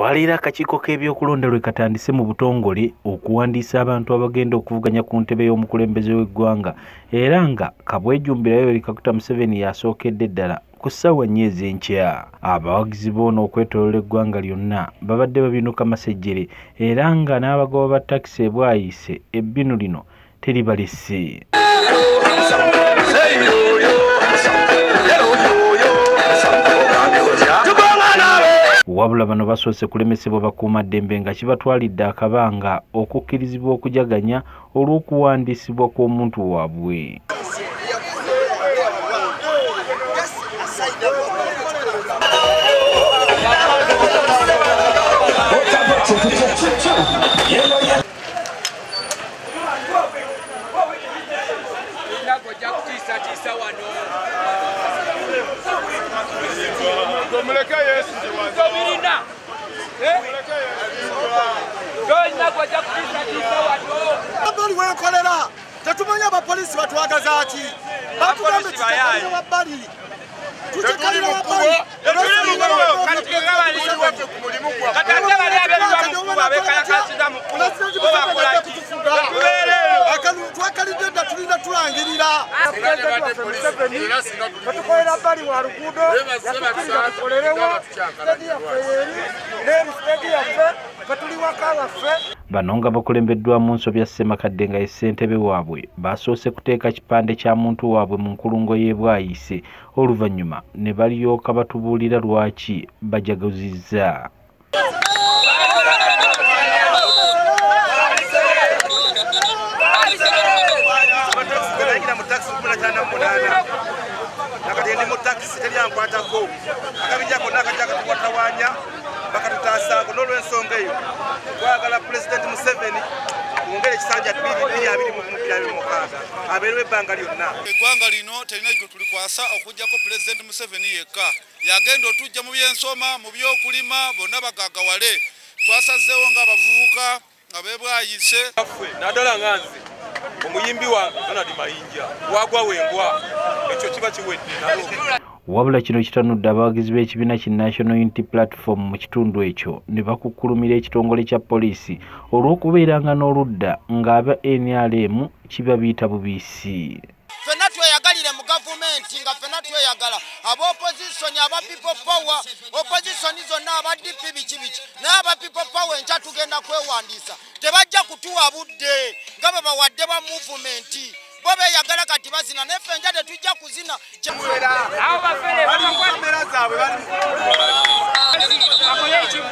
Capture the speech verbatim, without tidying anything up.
Olwalira akakiiko k'ebyokulonda lwe katandise mu butongole okuwandiisa abantu abagenda okuvuganya ku ntebe y'omukulembeze w'eggwanga era nga kabwejumbira Yoweri Kaguta Museveni yasookedde ddala ku ssaawa nnya ez'enkya. Abawagizi boona okwetooloola eggwanga lyonna babadde babinuka masejjere era nga n'abagoba ba takisi e Bwayiise ebbinu lino teribalese. Wabula bano basoose kulemesebwa bakuumaddembe nga kibatwalidde akabanga okukkirizibwa okujaganya olw'okuwandiisibwa kw'omuntu waabwe. Tetumanya abapoliisi batwagaza ati batugamba tutekalira wabbali tutekalira wabbali twakalidde dda tulina tulangirira batukolera bbali wa luguudo yatukkiriza tukolerewo sitedi yaffe yeri n'eri sitedi yaffe katuli waka waffe. Bano nga bakulembeddwamu Nsobya Ssemakadde nga ye ssentebe waabwe basoose kuteeka kipande kya muntu waabwe mu nkulungo y'e Bwayiise oluvannyuma ne balyoka batubuulira lwaki bajaguzizza. N'olw'ensonga eyo twagala Pulezidenti Museveni mwongere ekisanja bbiri abiri mu abiri mu mukaaga abeerewo ebbanga lyonna. Eggwanga lino terina gwe tulikwasa okuggyako Pulezidenti Museveni yekka. Yagenda otujja mu byensoma mu by'okulima bonna bagagawale. Twasazeewo ng'abavubuka nga b'e Bwayiise naddala nga nze omuyimbi wange Donald Mayinja wagwa wengwa ekyo kiba kiwedde nalo. Wabula kino kitanudde abawagizi b'ekibiina ki National Unity Platform mu kitundu ekyo ne bakukkulumira ekitongole kya poliisi olw'okubeeranga n'oludda ng'aba N R M kibabiyita bubiisi. Ffenna tweyagalire mu gavumenti nga ffenna tweyagala ab'opposition aba people power opposition zonna aba D P biki biki naye aba people power enkya tugenda kwewandiisa tebajja kutuwa budde nga bwe bawadde ba movement bobe yagala kati bazina neffe nja tetujja kuzina abo bafere bali kamera zaabwe bali